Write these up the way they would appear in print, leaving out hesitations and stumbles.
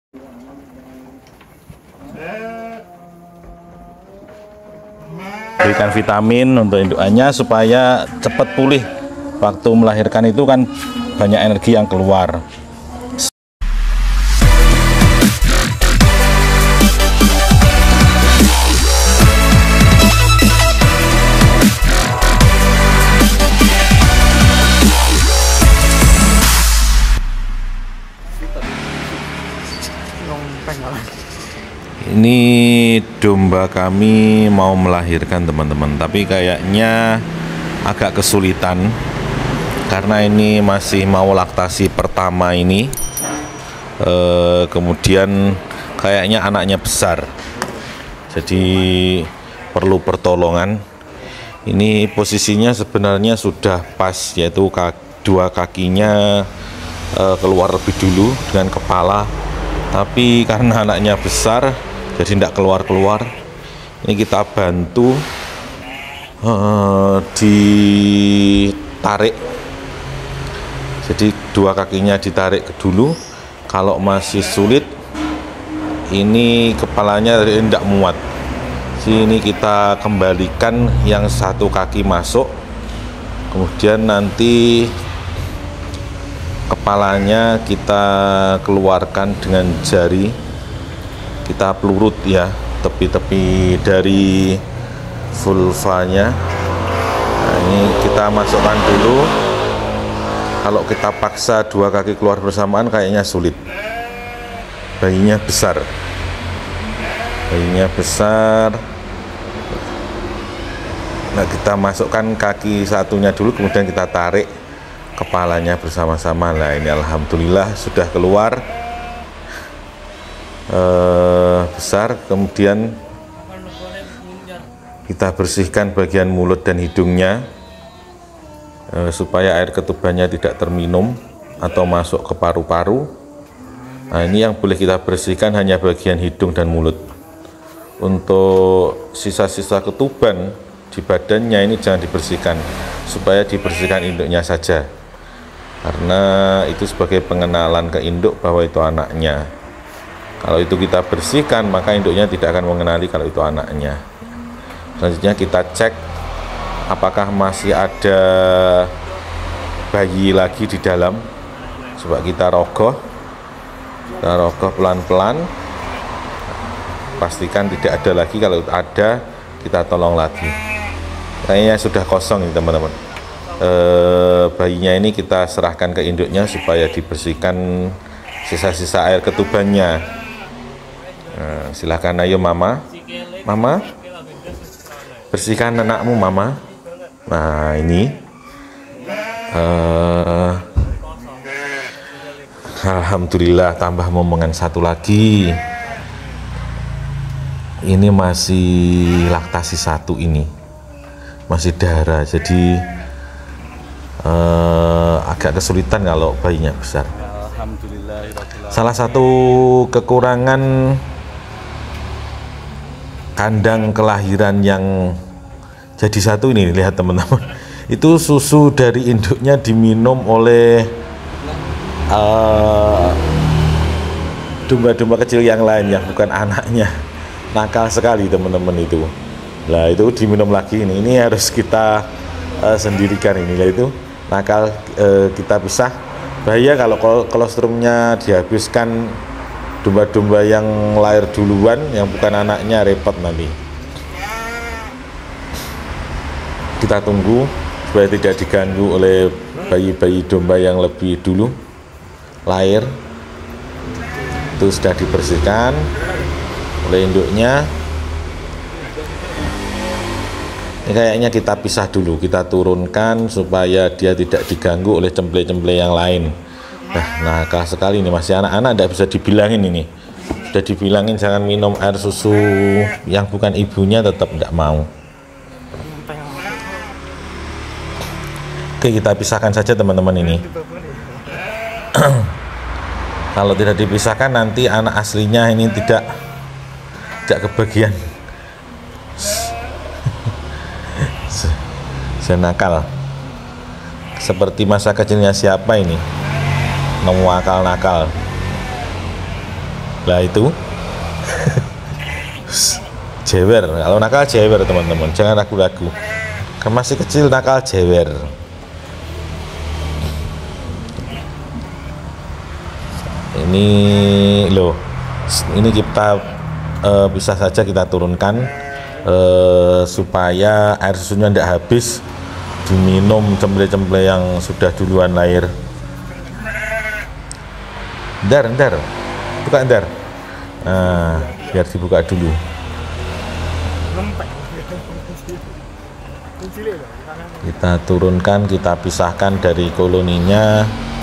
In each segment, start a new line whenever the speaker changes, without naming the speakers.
Berikan vitamin untuk indukannya supaya cepat pulih. Waktu melahirkan itu kan banyak energi yang keluar. Ini domba kami mau melahirkan teman-teman, tapi kayaknya agak kesulitan karena ini masih mau laktasi pertama ini. Kemudian kayaknya anaknya besar, jadi perlu pertolongan. Ini posisinya sebenarnya sudah pas, yaitu dua kakinya keluar lebih dulu dengan kepala, tapi karena anaknya besar jadi tidak keluar-keluar. Ini kita bantu ditarik, jadi dua kakinya ditarik ke dulu. Kalau masih sulit, ini kepalanya tidak muat. Sini kita kembalikan yang satu kaki masuk, kemudian nanti kepalanya kita keluarkan dengan jari. Kita pelurut ya tepi-tepi dari vulvanya. Nah, ini kita masukkan dulu. Kalau kita paksa dua kaki keluar bersamaan kayaknya sulit. Bayinya besar. Nah, kita masukkan kaki satunya dulu, kemudian kita tarik kepalanya bersama-sama. Nah, ini alhamdulillah sudah keluar besar. Kemudian kita bersihkan bagian mulut dan hidungnya supaya air ketubannya tidak terminum atau masuk ke paru-paru. Nah, ini yang boleh kita bersihkan hanya bagian hidung dan mulut. Untuk sisa-sisa ketuban di badannya ini jangan dibersihkan, supaya dibersihkan induknya saja, karena itu sebagai pengenalan ke induk bahwa itu anaknya. Kalau itu kita bersihkan, maka induknya tidak akan mengenali kalau itu anaknya. Selanjutnya kita cek apakah masih ada bayi lagi di dalam. Coba kita rogoh pelan-pelan, pastikan tidak ada lagi. Kalau ada, kita tolong lagi. Kayaknya sudah kosong ini teman-teman. Bayinya ini kita serahkan ke induknya supaya dibersihkan sisa-sisa air ketubannya. Nah, silakan, ayo mama, bersihkan anakmu mama. Nah, ini alhamdulillah tambah momongan satu lagi. Ini masih laktasi satu, ini masih darah, jadi agak kesulitan kalau bayinya besar. Salah satu kekurangan kandang kelahiran yang jadi satu ini, lihat teman-teman, itu susu dari induknya diminum oleh domba-domba kecil yang lain yang bukan anaknya. Nakal sekali teman-teman itu. Lah itu diminum lagi, ini harus kita sendirikan ini. Lah itu nakal, kita pisah. Bahaya kalau kolostrumnya dihabiskan domba-domba yang lahir duluan, yang bukan anaknya, repot nanti. Kita tunggu supaya tidak diganggu oleh bayi-bayi domba yang lebih dulu lahir. Itu sudah dibersihkan oleh induknya. Ini kayaknya kita pisah dulu, kita turunkan supaya dia tidak diganggu oleh cemple-cemple yang lain. Nah, nakal sekali ini, masih anak-anak, tidak bisa dibilangin ini. Sudah dibilangin jangan minum air susu yang bukan ibunya, tetap tidak mau. Oke, kita pisahkan saja teman-teman ini. Kalau tidak dipisahkan nanti anak aslinya ini tidak kebagian. Nakal seperti masa kecilnya siapa ini, nemu akal-nakal. Lah itu jewer, kalau nakal jewer teman-teman, jangan ragu-ragu. Kan masih kecil nakal jewer. Ini loh, ini kita bisa saja kita turunkan supaya air susunya tidak habis diminum cemple-cemple yang sudah duluan lahir. Ndar, buka Ndar. Nah, biar dibuka dulu. Kita turunkan, kita pisahkan dari koloninya.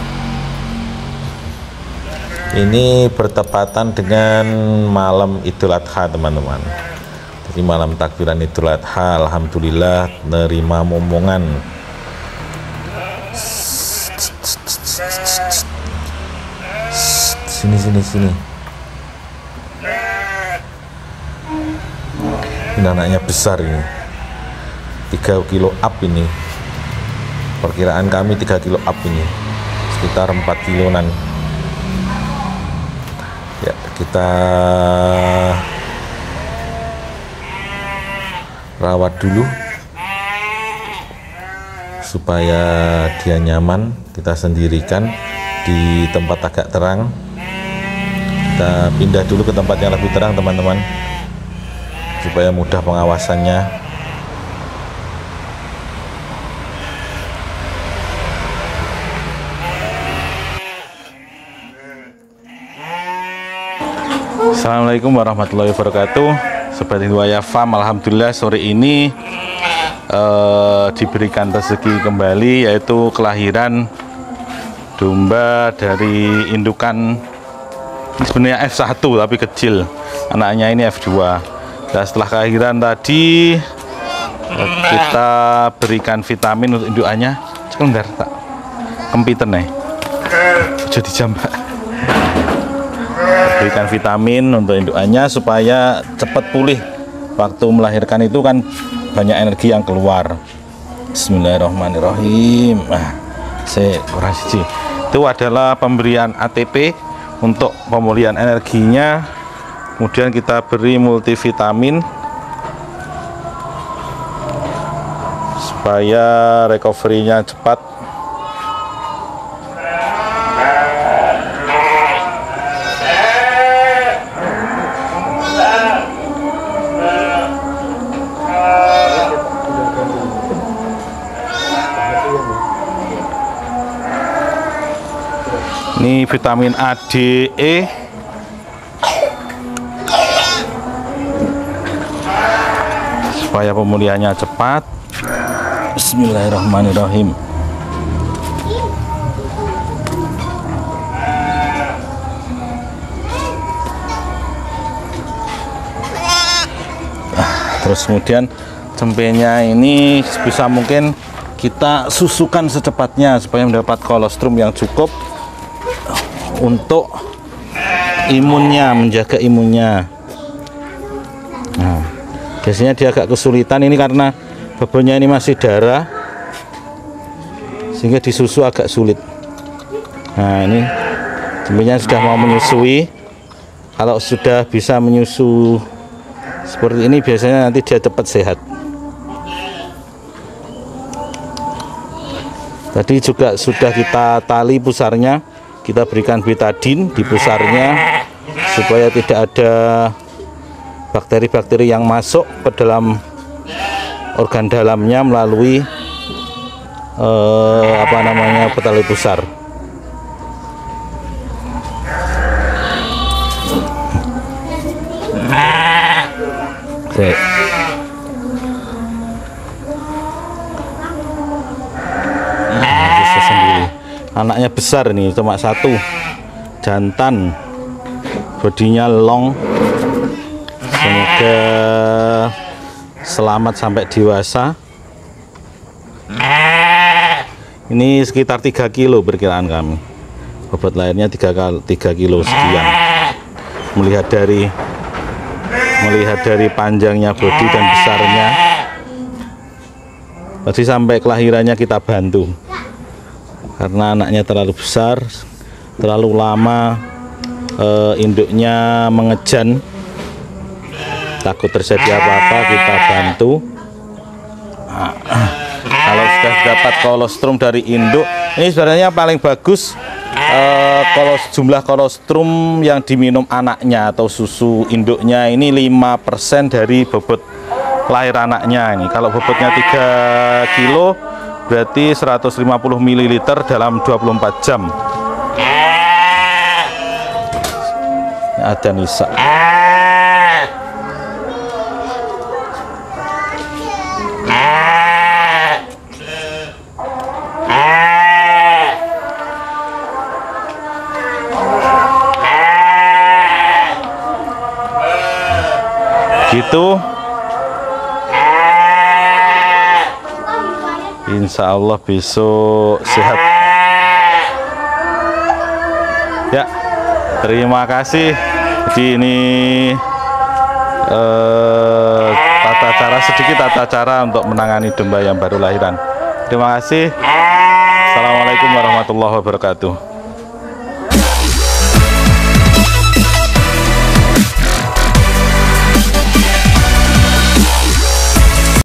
Ini bertepatan dengan malam Idul Adha teman-teman. Jadi malam takbiran Idul Adha, alhamdulillah nerima momongan. Sini. Ini anaknya besar ini. 3 kilo up ini. Perkiraan kami 3 kilo up ini. Sekitar 4 kiloan. Ya, kita rawat dulu supaya dia nyaman. Kita sendirikan di tempat agak terang. Kita pindah dulu ke tempat yang lebih terang teman-teman, supaya mudah pengawasannya. Assalamualaikum warahmatullahi wabarakatuh. Sobat Hinduaya Farm, alhamdulillah sore ini diberikan rezeki kembali, yaitu kelahiran domba dari indukan. Ini sebenarnya F1 tapi kecil, anaknya ini F2. Dan setelah kelahiran tadi kita berikan vitamin untuk indukannya. Sebentar tak kempiten nih, jadi jambak. Berikan vitamin untuk indukannya supaya cepat pulih. Waktu melahirkan itu kan banyak energi yang keluar. Bismillahirrahmanirrahim. Itu adalah pemberian ATP untuk pemulihan energinya. Kemudian kita beri multivitamin supaya recovery-nya cepat. Ini vitamin A, D, E. Supaya pemulihannya cepat. Bismillahirrahmanirrahim. Terus kemudian cempenya ini bisa mungkin kita susukan secepatnya supaya mendapat kolostrum yang cukup untuk imunnya, menjaga imunnya. Nah, biasanya dia agak kesulitan ini karena bebannya ini masih darah, sehingga disusu agak sulit. Nah, ini cemenya sudah mau menyusui. Kalau sudah bisa menyusu seperti ini, biasanya nanti dia cepat sehat. Tadi juga sudah kita tali pusarnya, kita berikan betadin di pusarnya supaya tidak ada bakteri-bakteri yang masuk ke dalam organ dalamnya melalui tali pusar. Oke. Bisa sendiri. Anaknya besar nih, cuma satu, jantan, bodinya long. Semoga selamat sampai dewasa. Ini sekitar 3 kilo perkiraan kami. Bobot lahirnya 3 kilo sekian. Melihat dari panjangnya bodi dan besarnya. Tadi sampai kelahirannya kita bantu. Karena anaknya terlalu besar, terlalu lama induknya mengejan, takut terjadi apa-apa, kita bantu. Kalau sudah dapat kolostrum dari induk, ini sebenarnya paling bagus jumlah kolostrum yang diminum anaknya atau susu induknya ini 5% dari bobot lahir anaknya. Ini kalau bobotnya 3 kilo berarti 150 ml dalam 24 jam. Ada Nisa. Gitu. Insya Allah besok sehat. Ya, terima kasih. Jadi ini sedikit tata cara untuk menangani domba yang baru lahiran. Terima kasih. Assalamualaikum warahmatullahi wabarakatuh.